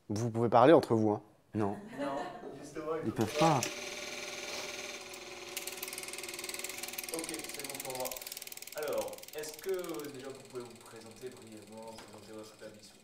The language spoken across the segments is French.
Vous pouvez parler entre vous, hein. Non, Non, justement, ils peuvent pas. Ok, c'est bon pour moi. Alors, est-ce que déjà vous pouvez vous présenter brièvement, présenter votre établissement?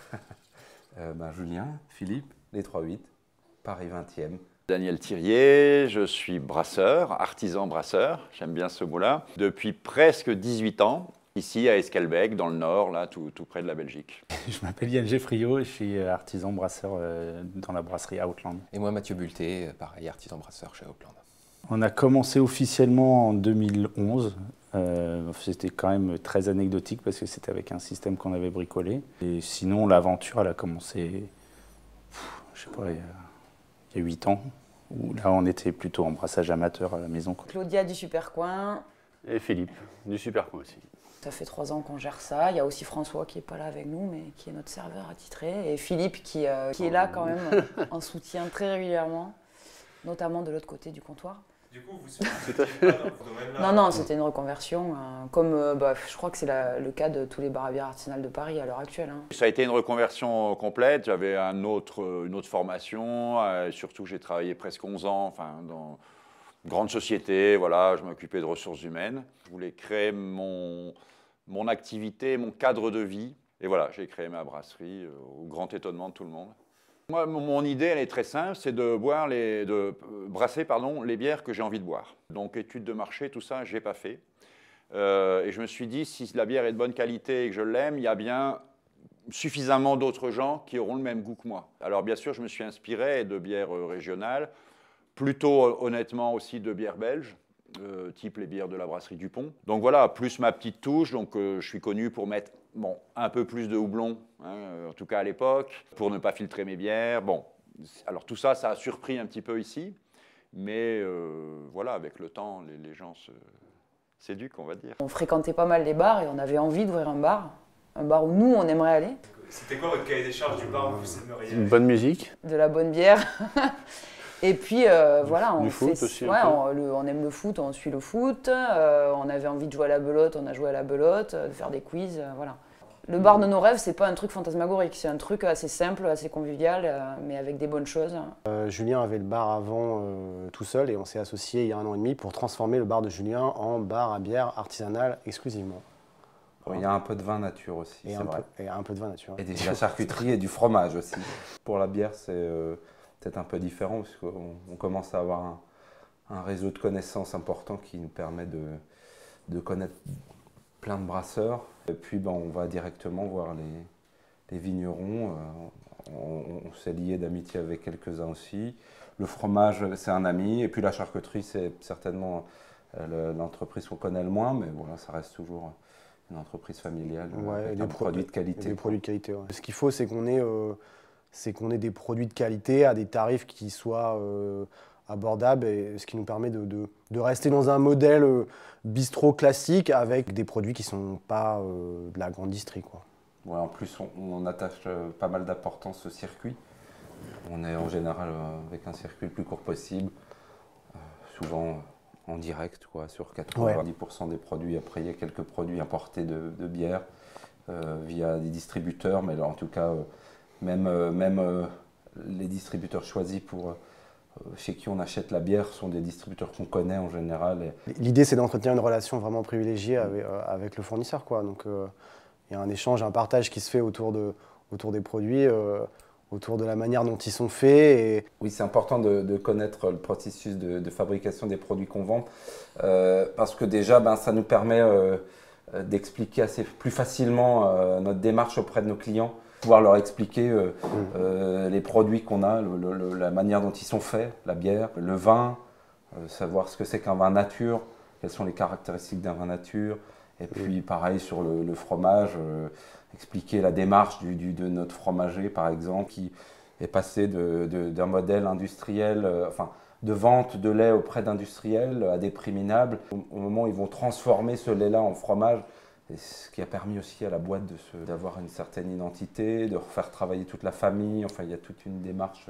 Julien, Philippe, les 3-8, Paris 20e. Daniel Thirier, je suis brasseur, artisan brasseur, j'aime bien ce mot-là, depuis presque 18 ans, ici à Esquelbecq, dans le nord, là, tout près de la Belgique. Je m'appelle Yann Geffriot et je suis artisan brasseur dans la brasserie Outland. Et moi, Mathieu Bulté, pareil, artisan brasseur chez Outland. On a commencé officiellement en 2011. C'était quand même très anecdotique parce que c'était avec un système qu'on avait bricolé. Et sinon, l'aventure, elle a commencé, je sais pas, il y a 8 ans, où là, on était plutôt en brassage amateur à la maison. Claudia du Supercoin. Et Philippe, du Supercoin aussi. Ça fait 3 ans qu'on gère ça. Il y a aussi François qui n'est pas là avec nous, mais qui est notre serveur attitré. Et Philippe qui est là quand même en soutien très régulièrement, notamment de l'autre côté du comptoir. Du coup, vous souhaitez pas dans ce domaine-là? Non, c'était une reconversion, comme je crois que c'est le cas de tous les bars à bière artisanales de Paris à l'heure actuelle. Hein. Ça a été une reconversion complète, j'avais une autre formation, surtout j'ai travaillé presque 11 ans dans une grande société, voilà, je m'occupais de ressources humaines. Je voulais créer mon activité, mon cadre de vie, et voilà, j'ai créé ma brasserie au grand étonnement de tout le monde. Moi, mon idée, elle est très simple, c'est de brasser les bières que j'ai envie de boire. Donc, études de marché, tout ça, je n'ai pas fait. Et je me suis dit, si la bière est de bonne qualité et que je l'aime, il y a bien suffisamment d'autres gens qui auront le même goût que moi. Alors, bien sûr, je me suis inspiré de bières régionales, plutôt honnêtement aussi de bières belges, type les bières de la brasserie Dupont. Donc voilà, plus ma petite touche, donc je suis connu pour mettre un peu plus de houblon, hein, en tout cas à l'époque, pour ne pas filtrer mes bières. Bon, alors tout ça, ça a surpris un petit peu ici, mais voilà, avec le temps, les gens s'éduquent, on va dire. On fréquentait pas mal les bars et on avait envie d'ouvrir un bar où nous, on aimerait aller. C'était quoi votre cahier des charges du bar où vous aimeriez Une aller? bonne musique. De la bonne bière. Et puis voilà, Du foot aussi, ouais, un peu. on aime le foot, on suit le foot. On avait envie de jouer à la belote, on a joué à la belote, de faire des quiz, voilà. Le bar de nos rêves, c'est pas un truc fantasmagorique, c'est un truc assez simple, assez convivial, mais avec des bonnes choses. Julien avait le bar avant tout seul et on s'est associé il y a 1 an et demi pour transformer le bar de Julien en bar à bière artisanale exclusivement. Bon, il y a un peu de vin nature aussi, Et c'est vrai. et un peu de vin naturel. Et de la charcuterie et du fromage aussi. Pour la bière, c'est peut-être un peu différent parce qu'on commence à avoir un réseau de connaissances important qui nous permet de connaître plein de brasseurs. Et puis on va directement voir les vignerons. On s'est lié d'amitié avec quelques-uns aussi. Le fromage, c'est un ami. Et puis la charcuterie, c'est certainement l'entreprise qu'on connaît le moins, mais voilà, ça reste toujours une entreprise familiale avec des produits de qualité. Des produits de qualité, ouais. Ce qu'il faut, c'est qu'on ait des produits de qualité à des tarifs qui soient abordables, et ce qui nous permet de rester dans un modèle bistrot classique avec des produits qui ne sont pas de la grande distrie, quoi. Ouais, en plus, on attache pas mal d'importance au circuit. On est en général avec un circuit le plus court possible, souvent en direct, quoi, sur 90% des produits. Après, il y a quelques produits importés de bière via des distributeurs, mais là, en tout cas, même les distributeurs choisis chez qui on achète la bière sont des distributeurs qu'on connaît en général. L'idée, c'est d'entretenir une relation vraiment privilégiée avec le fournisseur, quoi. Donc, il y a un échange, un partage qui se fait autour des produits, autour de la manière dont ils sont faits. Et... Oui, c'est important de connaître le processus de fabrication des produits qu'on vend, parce que déjà, ça nous permet d'expliquer plus facilement notre démarche auprès de nos clients, pouvoir leur expliquer les produits qu'on a, la manière dont ils sont faits, la bière, le vin, savoir ce que c'est qu'un vin nature, quelles sont les caractéristiques d'un vin nature, et puis pareil sur le fromage, expliquer la démarche de notre fromager par exemple, qui est passé d'un modèle industriel, de vente de lait auprès d'industriels à des prix minables. Au moment où ils vont transformer ce lait-là en fromage, et ce qui a permis aussi à la boîte d'avoir une certaine identité, de refaire travailler toute la famille. Enfin, il y a toute une démarche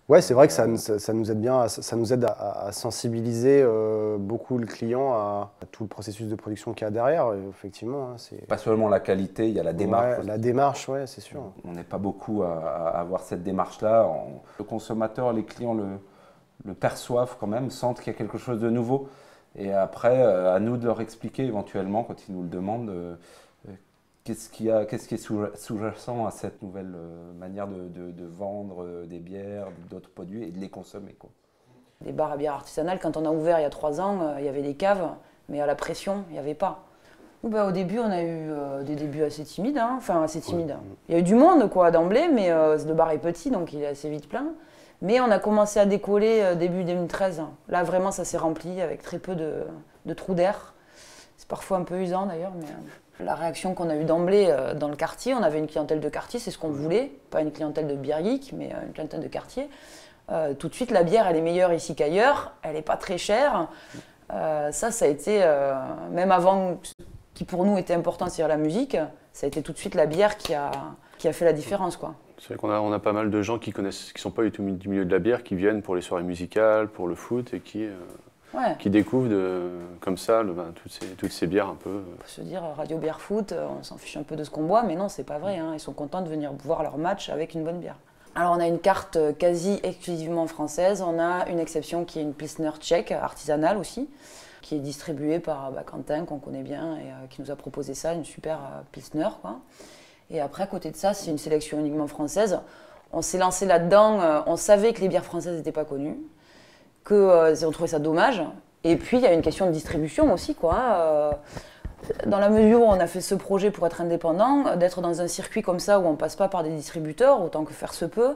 Ouais, c'est vrai que ça nous aide bien, ça nous aide à sensibiliser beaucoup le client à tout le processus de production qu'il y a derrière. Et effectivement, hein, c'est Pas seulement la qualité, il y a la démarche. Ouais, la démarche, ouais, c'est sûr. On n'est pas beaucoup à avoir cette démarche-là. Le consommateur, les clients le perçoivent quand même, sentent qu'il y a quelque chose de nouveau. Et après, à nous de leur expliquer éventuellement, quand ils nous le demandent, qu'est-ce qui est sous-jacent à cette nouvelle manière de vendre des bières, d'autres produits et de les consommer, quoi. Les bars à bière artisanales, quand on a ouvert il y a 3 ans, il y avait des caves, mais à la pression, il n'y avait pas. Au début, on a eu des débuts assez timides, hein. Enfin assez timides. Ouais. Il y a eu du monde quoi d'emblée, mais le bar est petit, donc il est assez vite plein. Mais on a commencé à décoller début 2013. Là, vraiment, ça s'est rempli avec très peu de trous d'air. C'est parfois un peu usant d'ailleurs, mais la réaction qu'on a eue d'emblée dans le quartier, on avait une clientèle de quartier, c'est ce qu'on voulait, pas une clientèle de bière geek, mais une clientèle de quartier. Tout de suite, la bière, elle est meilleure ici qu'ailleurs, elle n'est pas très chère. Ça a été, même avant, ce qui pour nous était important, c'est-à-dire la musique, ça a été tout de suite la bière qui a fait la différence, quoi. C'est vrai qu'on a pas mal de gens qui sont pas du tout du milieu de la bière, qui viennent pour les soirées musicales, pour le foot et qui découvrent comme ça toutes ces bières un peu. On peut se dire radio bière foot, on s'en fiche un peu de ce qu'on boit, mais non, c'est pas vrai, hein. Ils sont contents de venir voir leur match avec une bonne bière. Alors on a une carte quasi exclusivement française, on a une exception qui est une Pilsner tchèque, artisanale aussi, qui est distribuée par Quentin, qu'on connaît bien, et qui nous a proposé ça, une super Pilsner, quoi. Et après, à côté de ça, c'est une sélection uniquement française. On s'est lancé là-dedans, on savait que les bières françaises n'étaient pas connues, qu'on trouvait ça dommage. Et puis, il y a une question de distribution aussi, quoi. Dans la mesure où on a fait ce projet pour être indépendant, d'être dans un circuit comme ça où on ne passe pas par des distributeurs, autant que faire se peut,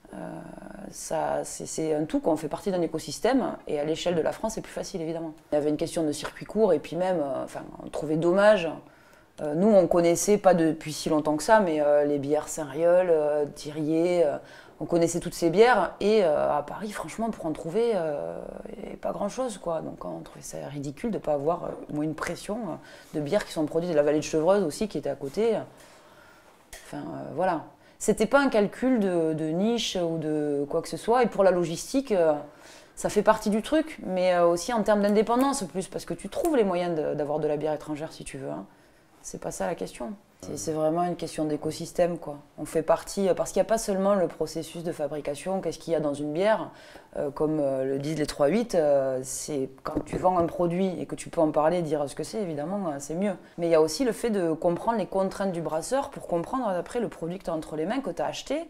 c'est un tout, quoi. On fait partie d'un écosystème, et à l'échelle de la France, c'est plus facile, évidemment. Il y avait une question de circuit court, et puis même, on trouvait dommage. Nous, on connaissait, pas depuis si longtemps que ça, mais les bières Saint-Riol, Thirier, on connaissait toutes ces bières. Et à Paris, franchement, pour en trouver, pas grand-chose, quoi. Donc on trouvait ça ridicule de ne pas avoir au moins une pression de bières qui sont produites de la vallée de Chevreuse aussi, qui était à côté. Enfin, voilà. C'était pas un calcul de niche ou de quoi que ce soit. Et pour la logistique, ça fait partie du truc, mais aussi en termes d'indépendance, plus, parce que tu trouves les moyens d'avoir de la bière étrangère si tu veux, hein. C'est pas ça la question. C'est vraiment une question d'écosystème, quoi. On fait partie, parce qu'il n'y a pas seulement le processus de fabrication, qu'est-ce qu'il y a dans une bière, comme le disent les 3-8, c'est quand tu vends un produit et que tu peux en parler, dire ce que c'est, évidemment, c'est mieux. Mais il y a aussi le fait de comprendre les contraintes du brasseur pour comprendre après le produit que tu as entre les mains, que tu as acheté.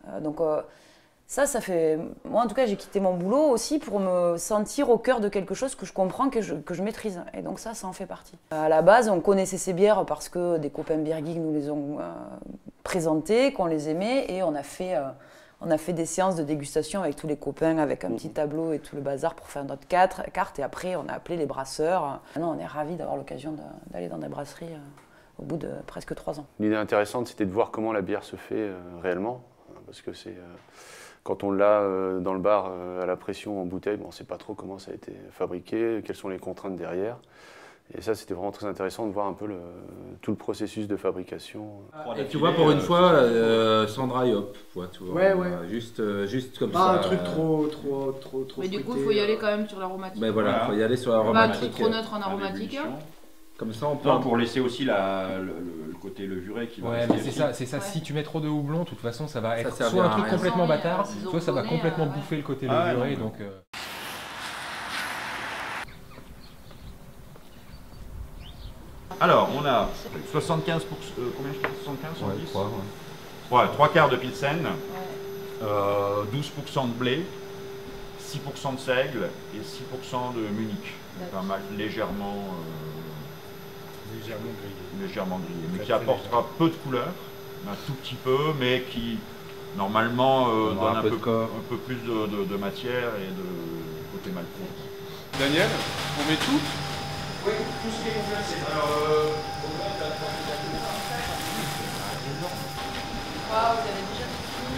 Ça fait... Moi, en tout cas, j'ai quitté mon boulot aussi pour me sentir au cœur de quelque chose que je comprends, que je maîtrise. Et donc ça en fait partie. À la base, on connaissait ces bières parce que des copains bière geeks nous les ont présentées, qu'on les aimait, et on a fait des séances de dégustation avec tous les copains, avec un petit tableau et tout le bazar pour faire notre carte. Et après, on a appelé les brasseurs. Maintenant, on est ravis d'avoir l'occasion d'aller dans des brasseries au bout de presque 3 ans. L'idée intéressante, c'était de voir comment la bière se fait réellement, parce que c'est... Quand on l'a dans le bar à la pression en bouteille, on ne sait pas trop comment ça a été fabriqué, quelles sont les contraintes derrière. Et ça, c'était vraiment très intéressant de voir un peu tout le processus de fabrication. Et tu vois, pour une fois, sans dry hop, tu vois. Ouais. Juste comme pas ça. Pas un truc trop. Mais du coup, il faut y aller quand même sur l'aromatique. Mais voilà, il faut y aller sur l'aromatique. Pas un truc trop neutre en aromatique. Comme ça, on peut. Pour laisser aussi le côté levuré qui va. Ouais, mais c'est ça. Si tu mets trop de houblon, de toute façon, ça va être soit un truc complètement bâtard, soit ça va complètement bouffer le côté levuré. Donc. Alors, on a 75 combien je dis 75 70 ouais, 3 quarts de Pilsen, 12% de blé, 6% de seigle et 6% de Munich. Pas mal, légèrement grillé. Mais qui apportera peu de couleur, un tout petit peu, mais qui normalement donne un peu plus de matière et de côté maltais. Daniel, on met tout? Oui, tout ce qui est complexé. Alors, au moins, tu as 3 Waouh, vous avez déjà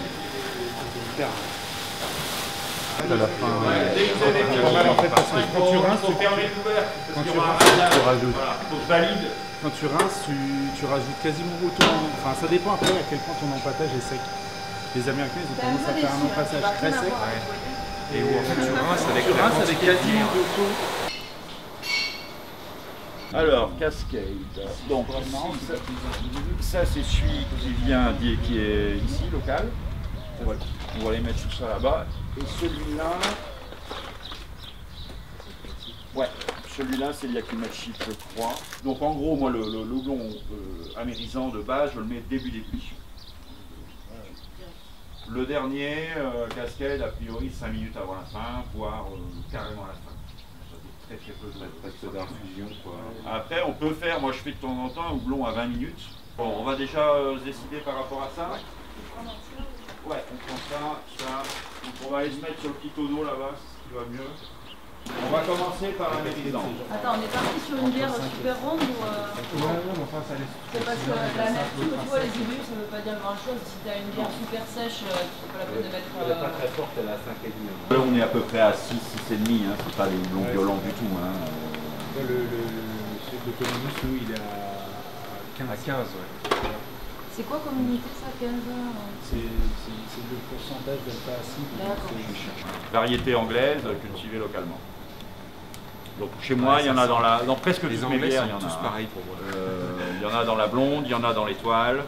À la fin, en fait, parce que quand tu rinces, tu fermes l'ouvert. Quand tu rajoutes. Voilà, faut que je valide. Quand tu rinces, tu rajoutes quasiment autant. Enfin, ça dépend après à quel point ton empâtage est sec. Les Américains, ils ont tendance à faire un empassage très sec. Et où en fait tu rinces avec Tu la rinces avec quantité quasiment de bière. de taux. Alors, Cascade. Donc, ça c'est celui qui vient, qui est ici, local. On va les mettre tout ça là-bas. Et celui-là, ouais, celui-là c'est le Yakimachi, je crois. Donc en gros, moi le houblon amérisant de base, je le mets début d'ébullition. Le dernier, Cascade, a priori 5 minutes avant la fin, voire carrément à la fin. Très peu de d'infusion. Après, on peut faire, moi je fais de temps en temps un houblon à 20 minutes. Bon, on va déjà se décider par rapport à ça. Ouais, on prend ça. Donc on va aller se mettre sur le petit tonneau là-bas, c'est ce qui va mieux. On va commencer par un amérisant. Attends, on est parti sur une bière super ronde ou Non, enfin ça laisse. c'est parce que l'amertume, tu vois, les ébullis, ça veut pas dire grand chose. Si t'as une bière super sèche, c'est pas la peine de mettre. Elle n'est pas très forte, elle est à 5,5. Là on est à peu près à 6, 6,5, hein. C'est pas des houblons violents du tout. Hein. Celui de Columbus, nous, il est à 15. À 15, ouais. C'est quoi comme unité ça, 15 C'est le pourcentage d'alpha acide. D'accord. Variété anglaise cultivée localement. Donc chez moi, il y en a dans presque Les toutes mes Anglais bières, sont il y en tous a. pareils pour moi. Il y en a dans la blonde, il y en a dans l'étoile,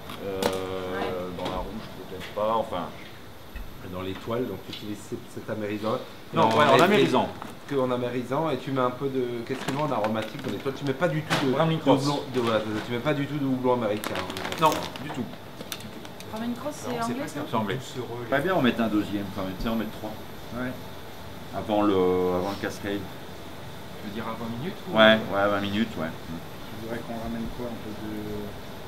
dans la rouge peut-être pas, enfin. Dans l'étoile, donc tu utilises cet amérisant. Non, ouais, en amérisant. Que en amérisant, et tu mets un peu de. Qu'est-ce que tu mets en aromatique dans l'étoile? Tu mets pas du tout de houblon. Tu mets pas du tout de houblon américain. Non, du tout. Ramen Cross, c'est anglais ça? C'est anglais. Pas bien en mettre un deuxième, enfin, tu sais, en mettre 3. Ouais. Avant le Cascade. Tu veux dire à 20 minutes ou... Ouais, 20 minutes, ouais. Je voudrais qu'on ramène quoi? Un peu de.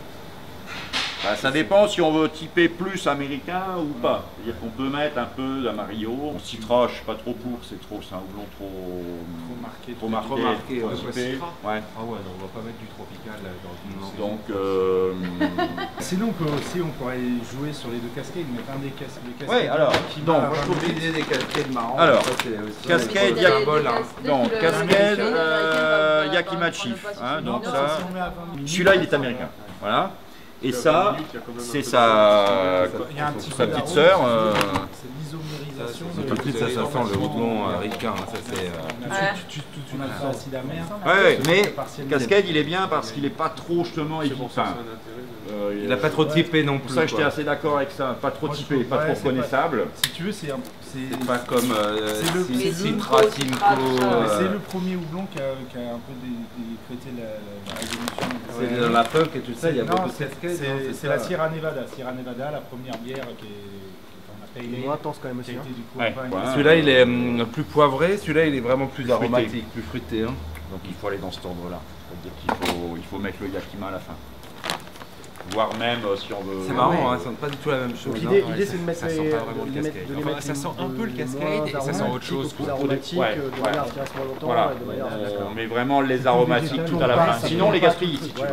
Bah, ça dépend si on veut typer plus américain ou pas. C'est-à-dire qu'on peut mettre un peu d'Amarillo. On citera, je suis pas trop pour, c'est un houblon trop marqué, trop marqué, trop ouais. typé. Ouais. Ah ouais, non, on va pas mettre du tropical là, dans le Donc, Sinon, on pourrait jouer sur les deux cascades, mettre un des cascades. Ouais, alors, moi je trouve l'idée des cascades marrantes. Alors, ça, c'est Cascade, Donc, Cascade, Yakimachi. Hein, donc ça, celui-là il est américain. Voilà. Et ça, c'est sa petite sœur. C'est l'isomérisation. Tout de suite, ça sent le houblon ricain. Ça, c'est. Tu as l'acide amer. Ouais, mais Cascade, il est bien parce qu'il n'est pas trop justement enfin, il n'a pas trop typé non plus. C'est pour ça que j'étais assez d'accord avec ça. Pas trop typé, pas trop reconnaissable. Si tu veux, c'est pas comme Citra, Simcoe. C'est le premier houblon qui a un peu décrété la révolution. C'est dans la punk et tout ça, il y a beaucoup de cascades. C'est la Sierra Nevada. Sierra Nevada, la première bière qui est moins intense quand même aussi. Celui-là, il est plus poivré. Celui-là, il est vraiment plus aromatique, plus fruité. Hein. Donc il faut aller dans cet ordre-là. C'est-à-dire qu'il faut mettre le Yakima à la fin. Voire même si on veut. C'est marrant, hein, ça sent pas du tout la même chose. L'idée, c'est de mettre ça sent pas vraiment le cascade. Enfin, ça sent un peu le cascade et ça sent autre chose. Plus aromatique, de manière qui reste moins longtemps. Voilà. On met vraiment les aromatiques tout à la fin. Sinon, on les gaspille si tu veux.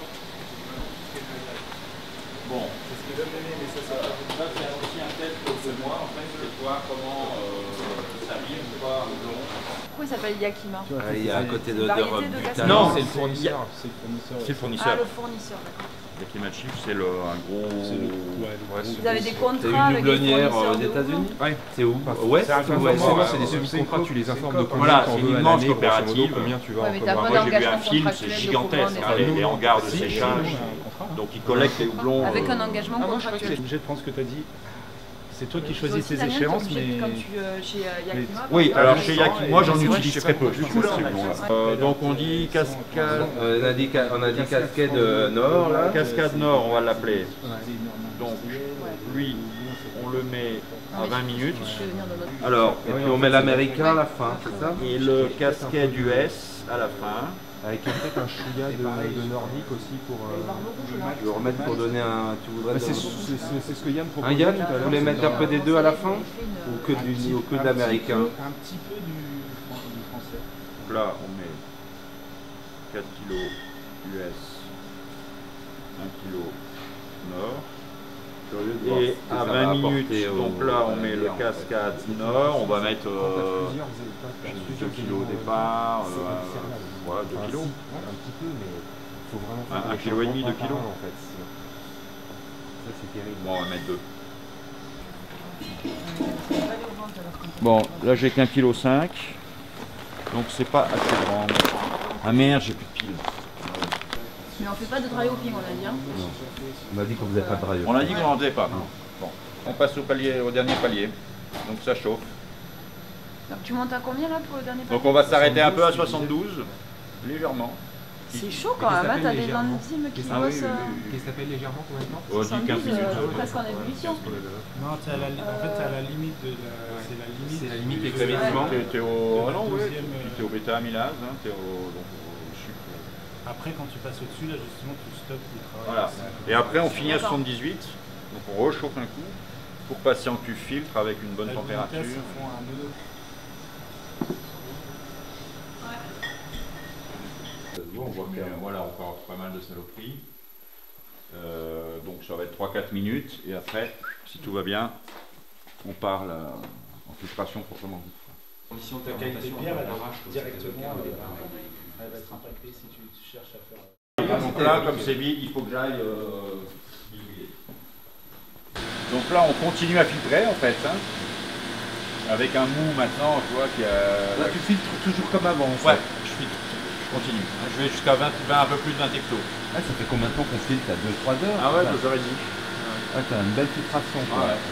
Bon. Ça, c'est aussi un test de moi, en fait, c'est voir comment ça vient ou pas au houblon. Pourquoi il s'appelle Yakima? Il y a à côté de Butan. Non, c'est le fournisseur. C'est le fournisseur. Ah, le fournisseur, d'accord. Yakima Chief, c'est un gros. Vous avez des contrats C'est une avec des houblonnière fournisseurs aux de États-Unis. Ouais. C'est où? Ouais, c'est des semi-contrats, tu les informes de combien Voilà, tu en c'est veux une à immense l'année, grosso modo, coopérative. combien tu vas Ouais, en mais t'as commander. pas Moi, j'ai vu un d'engagement film, c'est contractuel de gigantesque, commande, les hangars de séchage. Donc, ils collectent les houblons. Avec un engagement contractuel. Je suis obligé de prendre ce que tu as dit. C'est toi qui Toi choisis aussi, tes Damien, échéances, t'es obligé, mais. comme chez Yakima. Oui, par alors exemple, chez Yakima, moi j'en utilise très peu. Donc on dit cascade. On a dit cascade nord là. Cascade nord, on va l'appeler. Donc lui, on le met à 20 minutes. Alors, et puis on met l'américain à la fin, c'est ça? Et le cascade US à la fin. Avec peut-être un chouïa de nordique aussi pour. Je vais remettre pour donner un. Tu voudrais C'est ce que Yann un proposait. Yann, vous voulez mettre un peu des deux à la fin? Ou que de l'américain? Un petit peu du français. Donc là, on met 4 kg US, 1 kg nord. Et à 20 minutes, donc là on met le cascade nord, on va mettre 2 kg au départ, voilà 2 kg. Un petit peu, mais il faut vraiment. 1,5 kg, 2 kg. En fait. Ça c'est terrible. Bon, on va mettre 2. Bon, là j'ai qu'1,5 kg, donc c'est pas assez grand. Ah merde, j'ai plus de piles. Mais on fait pas de dry hopping, on a dit. Hein. On a dit qu'on faisait pas de dry hopping. On a dit qu'on n'en faisait pas. Bon, on passe au dernier palier, donc ça chauffe. Donc tu montes à combien là pour le dernier palier? Donc on va s'arrêter un peu à 72, légèrement. C'est chaud quand même, hein, t'as des enzymes qui bossent. Qu'est-ce que t'appelles légèrement combien de temps? 15 minutes. Presque en ébullition. Non, en fait, c'est à la limite de la. C'est la limite extrêmement. T'es au bêta-amylase, hein, t'es au sucre. Après, quand tu passes au-dessus, là, justement, tu stoppes le travail. Voilà. Et après, on finit à 78, donc on rechauffe un coup pour passer en cuve filtre avec une bonne température. On voit que voilà, on part pas mal de saloperies. Donc ça va être 3-4 minutes et après, si tout va bien, on part en filtration proprement dite. Si on ta qualité de bière, elle arrache directement, elle va être impactée si tu cherches à faire. Donc là, comme c'est vide, il faut que j'aille diluer. Donc là, on continue à filtrer en fait. Hein, avec un mou maintenant, tu vois, qui a. Là, tu filtres toujours comme avant. En fait. Ouais, je filtre. Je continue. Je vais jusqu'à 20, un peu plus de 20 hectos. Ah, ça fait combien de temps qu'on filtre? À 2-3 heures? Ah ouais, 2h30. Ah, t'as une belle filtration. Quoi. Ouais.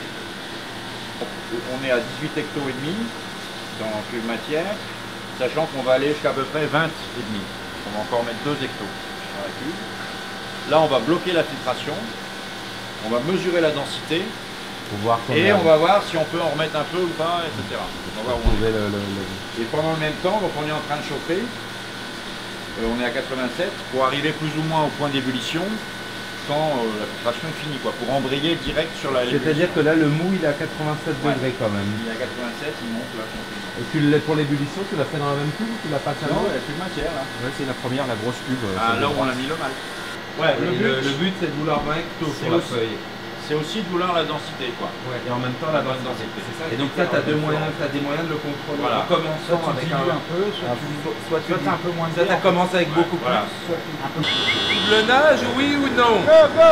On est à 18 hectos et demi dans cuve matière, sachant qu'on va aller jusqu'à peu près 20 et demi. On va encore mettre 2 hectos dans la cuve. Là, on va bloquer la filtration. On va mesurer la densité. Et on va voir si on peut en remettre un peu ou pas, etc. On va Et pendant le même temps, donc on est en train de chauffer. On est à 87 pour arriver plus ou moins au point d'ébullition quand la filtration est finie, quoi, pour embrayer direct sur la. C'est-à-dire que là, le mou, il est à 87 degrés quand même. Il est à 87, il monte là. Et pour l'ébullition, tu l'as fait dans la même cuve ou tu l'as pas fait? Non, la cuve matière là. Ouais, c'est la première, la grosse cuve. Ah, là où on a mis le mal. Ouais, le but c'est de vouloir 20 hectos sur la feuille. C'est aussi de vouloir la densité, quoi. Ouais, et en même temps la bonne densité. Ça, et donc là, tu as des moyens de le contrôler. Voilà. En commençant avec un peu, soit tu un peu moins. Soit tu commences avec beaucoup plus, soit un peu plus. Le nage, oui ou non? Ça y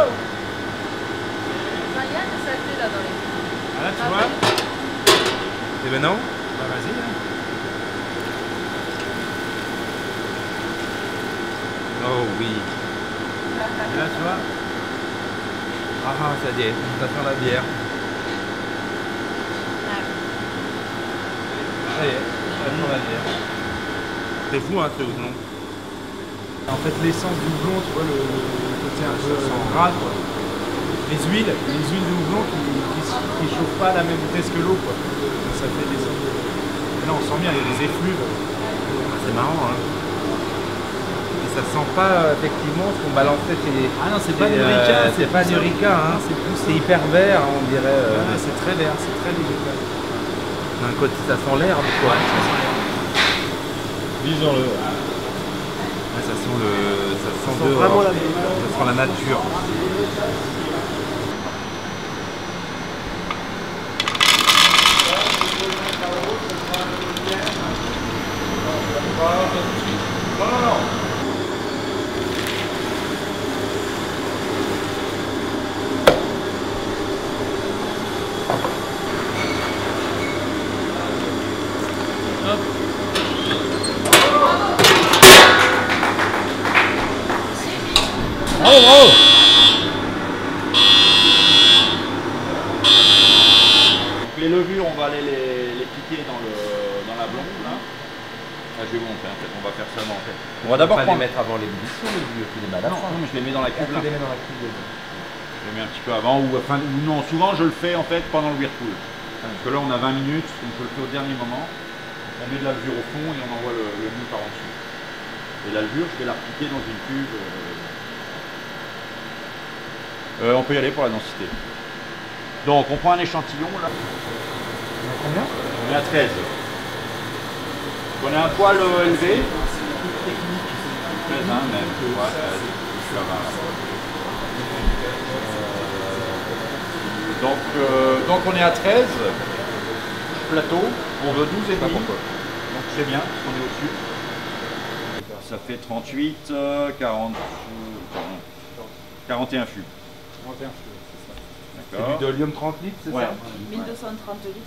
a des saletés là dans les. Ah là, tu vois? Et ben non? Bah vas-y. Oh oui. Et là, tu vois? Ah, ça y est, ça sent la bière. Ça y est, ça sent la bière. C'est fou, hein, ce houblon. En fait, l'essence du houblon, tu vois, le côté un peu gras, quoi. Les huiles de houblon qui chauffent pas à la même vitesse que l'eau, quoi. Donc ça fait l'essence. Là, on sent bien, il y a des effluves. C'est marrant, hein. Ça sent pas effectivement ce qu'on balançait chez. Ah non, c'est pas du rica, c'est pas du rica, hein. C'est hyper vert, on dirait. Ouais, c'est très vert, c'est très végétal. D'un côté, ça sent l'herbe, quoi. Ouais, ça sent l'herbe. Disons-le. Ouais, ça sent vraiment la ça sent la nature. Non. Oh. Les levures, on va aller les piquer dans la blonde là. Ah, je vais vous montrer en fait, on va faire ça en fait. On va d'abord les mettre avant l'ébullition, les levures, tu les mets à la fin. Non, mais je les mets dans la cuve là. Tu les mets dans la cuve. Je les mets un petit peu avant ou non, souvent je le fais en fait pendant le whirlpool. Parce que là on a 20 minutes, donc je le fais au dernier moment. On met de la levure au fond et on envoie le mou par en dessous. Et la levure, je vais la repiquer dans une cuve. On peut y aller pour la densité. Donc on prend un échantillon là. On a combien? On est à 13. On a un poil élevé. 13 hein, même. Ouais, ça va. Donc on est à 13. Plateau. On veut 12 et demi. Donc c'est bien, on est au-dessus. Ça fait 38, 40, 41 fûts. 41 fûts, c'est ça. D'accord. du Dolium 30 litres, c'est ça? 1230 litres.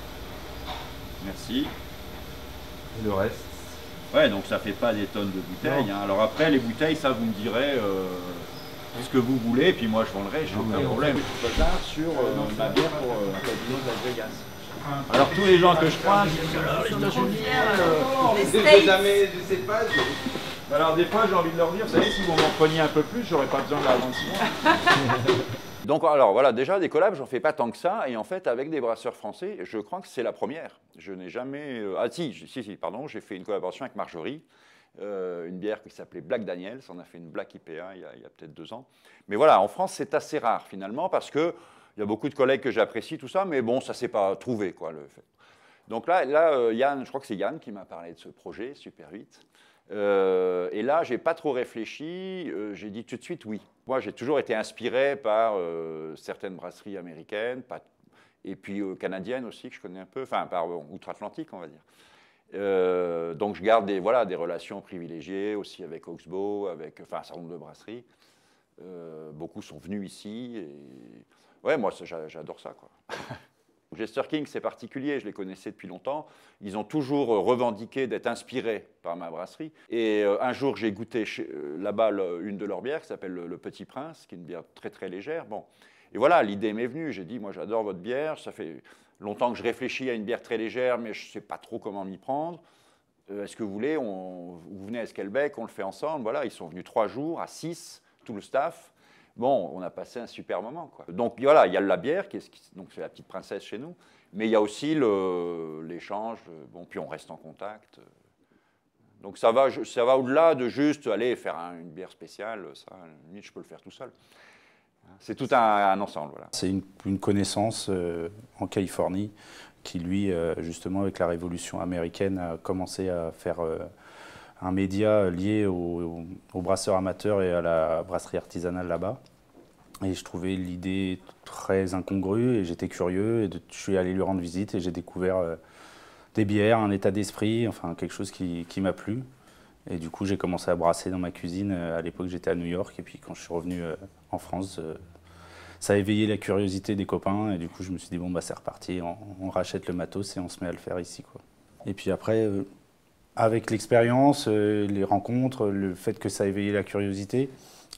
Merci. Et le reste? Ouais, donc ça fait pas des tonnes de bouteilles. Hein. Alors après, les bouteilles, ça vous me direz ce que vous voulez, puis moi je vendrai, j'ai aucun problème. Je peux tard sur ma bière pour un casino de Las Vegas. Alors tous les gens que je croise, ils disent alors les États-Unis, je sais pas. alors des fois j'ai envie de leur dire, vous savez, si vous m'en preniez un peu plus, j'aurais pas besoin de la vendre 6 mois. Donc alors voilà, déjà des collabs, j'en fais pas tant que ça, et en fait avec des brasseurs français, je crois que c'est la première. Je n'ai jamais... Ah si, pardon, j'ai fait une collaboration avec Marjorie, une bière qui s'appelait Black Daniels, on a fait une Black IPA il y a peut-être 2 ans. Mais voilà, en France c'est assez rare finalement, parce que il y a beaucoup de collègues que j'apprécie, tout ça, mais bon, ça ne s'est pas trouvé, quoi, le fait. Donc là Yann, je crois que c'est Yann qui m'a parlé de ce projet, Super 8. Et là, je n'ai pas trop réfléchi, j'ai dit tout de suite oui. Moi, j'ai toujours été inspiré par certaines brasseries américaines, et puis canadiennes aussi, que je connais un peu, enfin, par outre-Atlantique, on va dire. Donc, je garde des relations privilégiées aussi avec Oxbow, avec un certain nombre de brasseries. Beaucoup sont venus ici, et ouais, moi, j'adore ça, quoi. Jester King, c'est particulier, je les connaissais depuis longtemps. Ils ont toujours revendiqué d'être inspirés par ma brasserie. Et un jour, j'ai goûté là-bas une de leurs bières qui s'appelle le Petit Prince, qui est une bière très très légère. Bon. Et voilà, l'idée m'est venue. J'ai dit, moi j'adore votre bière. Ça fait longtemps que je réfléchis à une bière très légère, mais je ne sais pas trop comment m'y prendre. Est-ce que vous voulez, vous venez à Esquelbec, on le fait ensemble. Voilà, ils sont venus 3 jours, à 6, tout le staff. Bon, on a passé un super moment, quoi. Donc voilà, il y a la bière, donc c'est la petite princesse chez nous, mais il y a aussi l'échange, bon, puis on reste en contact. Donc ça va au-delà de juste aller faire une bière spéciale, ça, limite, je peux le faire tout seul. C'est tout un ensemble, voilà. C'est une connaissance en Californie qui, lui, justement, avec la révolution américaine, a commencé à faire un média lié aux brasseurs amateurs et à la brasserie artisanale là-bas. Et je trouvais l'idée très incongrue et j'étais curieux. Et je suis allé lui rendre visite et j'ai découvert des bières, un état d'esprit, enfin quelque chose qui m'a plu. Et du coup, j'ai commencé à brasser dans ma cuisine. À l'époque, j'étais à New York. Et puis quand je suis revenu en France, ça a éveillé la curiosité des copains. Et du coup, je me suis dit, bon, bah, c'est reparti, on rachète le matos et on se met à le faire ici, quoi. Et puis après... avec l'expérience, les rencontres, le fait que ça a éveillé la curiosité,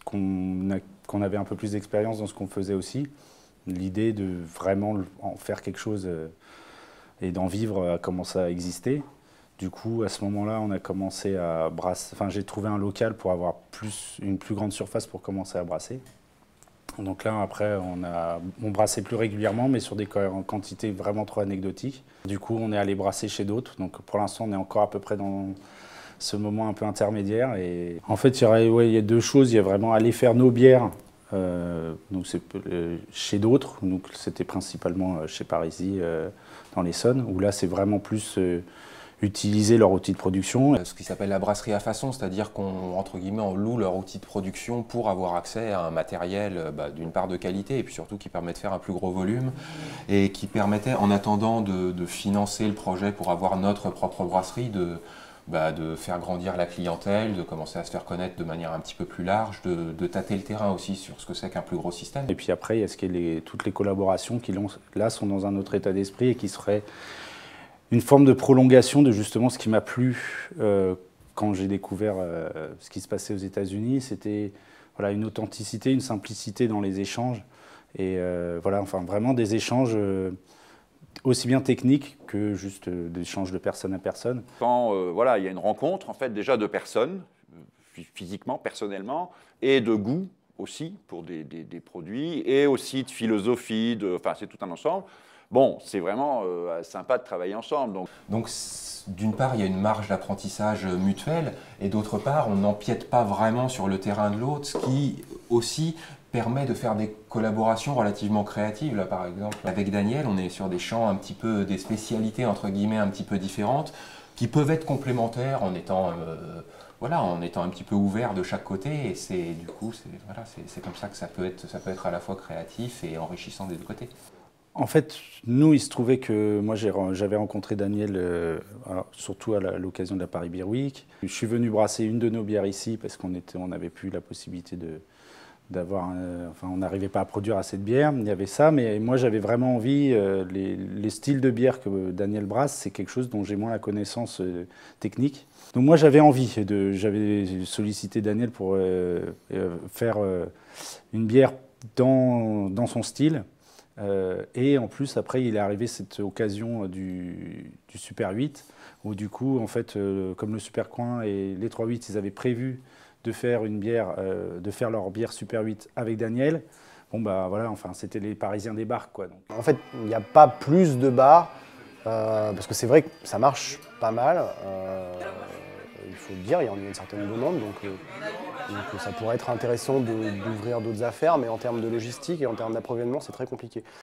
qu'on avait un peu plus d'expérience dans ce qu'on faisait aussi, l'idée de vraiment en faire quelque chose et d'en vivre a commencé à exister. Du coup, à ce moment-là, on a commencé à brasser. Enfin, j'ai trouvé un local pour avoir une plus grande surface pour commencer à brasser. Donc là, après, on brassait plus régulièrement, mais sur des quantités vraiment trop anecdotiques. Du coup, on est allé brasser chez d'autres. Donc pour l'instant, on est encore à peu près dans ce moment un peu intermédiaire. Et en fait, il y a 2 choses. Il y a vraiment aller faire nos bières donc c'est chez d'autres. Donc c'était principalement chez Parisi, dans l'Essonne, où là, c'est vraiment plus... utiliser leur outil de production. Ce qui s'appelle la brasserie à façon, c'est-à-dire qu'entre guillemets, on loue leur outil de production pour avoir accès à un matériel d'une part de qualité et puis surtout qui permet de faire un plus gros volume et qui permettait, en attendant de financer le projet pour avoir notre propre brasserie, de faire grandir la clientèle, de commencer à se faire connaître de manière un petit peu plus large, de tâter le terrain aussi sur ce que c'est qu'un plus gros système. Et puis après, il y a toutes les collaborations qui là sont dans un autre état d'esprit et qui seraient une forme de prolongation de justement ce qui m'a plu quand j'ai découvert ce qui se passait aux États-Unis. C'était voilà, une authenticité, une simplicité dans les échanges. Et voilà, enfin vraiment des échanges aussi bien techniques que juste des échanges de personne à personne. Quand voilà, il y a une rencontre en fait déjà de personnes, physiquement, personnellement, et de goût aussi pour des produits, et aussi de philosophie, enfin c'est tout un ensemble. Bon, c'est vraiment sympa de travailler ensemble. Donc d'une part, il y a une marge d'apprentissage mutuelle, et d'autre part, on n'empiète pas vraiment sur le terrain de l'autre, ce qui aussi permet de faire des collaborations relativement créatives. Là, par exemple, avec Daniel, on est sur des champs un petit peu, des spécialités entre guillemets un petit peu différentes, qui peuvent être complémentaires en étant un petit peu ouvert de chaque côté. Et c'est du coup, c'est comme ça que ça peut être à la fois créatif et enrichissant des deux côtés. En fait, nous, il se trouvait que moi, j'avais rencontré Daniel, surtout à l'occasion de la Paris Beer Week. Je suis venu brasser une de nos bières ici parce qu'on n'avait plus la possibilité enfin, on n'arrivait pas à produire assez de bière, il y avait ça, mais moi j'avais vraiment envie, les styles de bière que Daniel brasse, c'est quelque chose dont j'ai moins la connaissance technique. Donc moi j'avais envie, j'avais sollicité Daniel pour faire une bière dans son style. Et en plus, après, il est arrivé cette occasion du Super 8, où du coup, en fait, comme le Super Coin et les 3-8, ils avaient prévu de faire une bière, de faire leur bière Super 8 avec Daniel. Bon bah voilà, enfin, c'était les Parisiens débarquent, quoi. Donc. En fait, il n'y a pas plus de bars, parce que c'est vrai que ça marche pas mal. Il faut le dire, il y a une certaine demande, donc ça pourrait être intéressant d'ouvrir d'autres affaires, mais en termes de logistique et en termes d'approvisionnement, c'est très compliqué.